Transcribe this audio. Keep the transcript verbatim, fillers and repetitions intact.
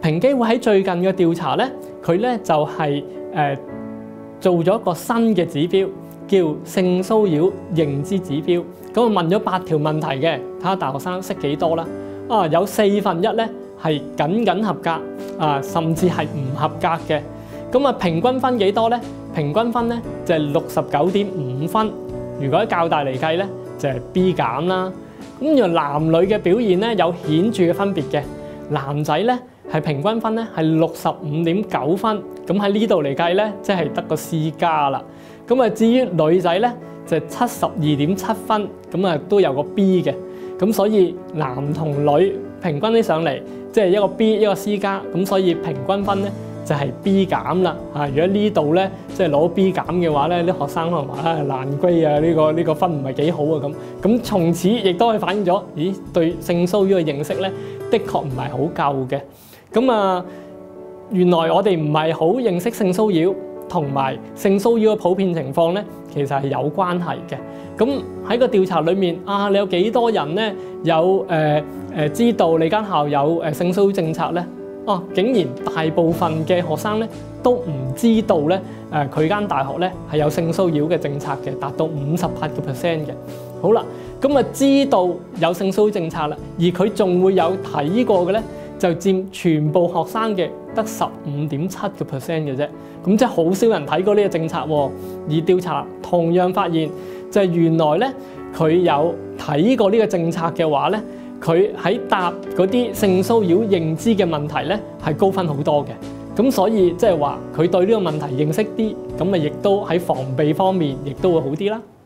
平機會喺最近嘅調查咧，佢咧就係、是、誒、呃、做咗一個新嘅指標，叫性騷擾認知指標。咁啊問咗八條問題嘅，睇下大學生識幾多啦。啊，有四分一咧係僅僅合格，啊甚至係唔合格嘅。咁啊平均分幾多咧？平均分咧就係六十九點五分。如果喺較大嚟計咧，就係、是、B 減啦。咁原來男女嘅表現咧有顯著嘅分別嘅。男仔咧係平均分咧係六十五點九分，咁喺呢度嚟計咧，即係得個 C 加啦。咁啊至於女仔咧就係七十二點七分，咁啊都有個 B 嘅。咁所以男同女平均起上嚟，即係一個 B 一個 C 加，咁所以平均分咧就係 B 減啦。啊，如果呢度咧即係攞 B 減嘅話咧，啲學生可能話啊爛龜啊，呢個呢個分唔係幾好啊咁。咁從此亦都係反映咗，咦對性騷擾嘅認識咧，的確唔係好夠嘅。咁啊，原來我哋唔係好認識性騷擾同埋性騷擾嘅普遍情況咧，其實係有關係嘅。咁喺個調查裏面啊，你有幾多人咧有誒誒、呃呃、知道你間校有誒性騷擾政策咧？哦、啊，竟然大部分嘅學生咧都唔知道咧誒佢間大學咧係有性騷擾嘅政策嘅，達到五十八個 percent 嘅。好啦，咁啊知道有性騷擾政策啦，而佢仲會有睇過嘅咧，就佔全部學生嘅得十五點七個 percent 嘅啫。咁即係好少人睇過呢個政策喎。而調查同樣發現，就係原來咧佢有睇過呢個政策嘅話咧，佢喺答嗰啲性騷擾認知嘅問題咧係高分好多嘅。咁所以即係話佢對呢個問題認識啲，咁啊亦都喺防備方面亦都會好啲啦。